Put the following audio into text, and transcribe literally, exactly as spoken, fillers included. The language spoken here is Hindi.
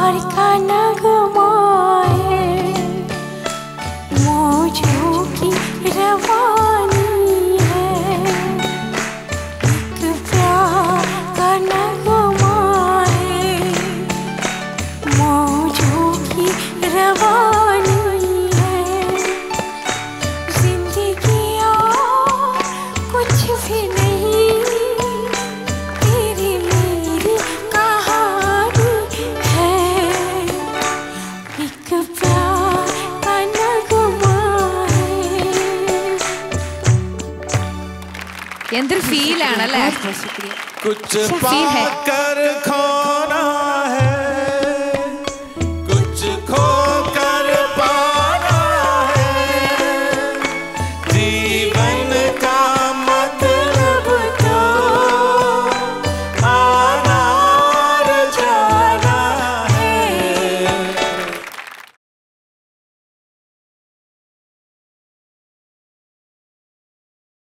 प्यार का नगमा है, मौजों की रवानी है। एक प्यार का नगमा है, मौजों की रवानी है। जिंदगी और कुछ भी नहीं, तेरी मेरी कहानी है। एक प्यार का नगमा है। എന്തൊരു ഫീൽ ആണല്ലേ? कुछ पाकर खो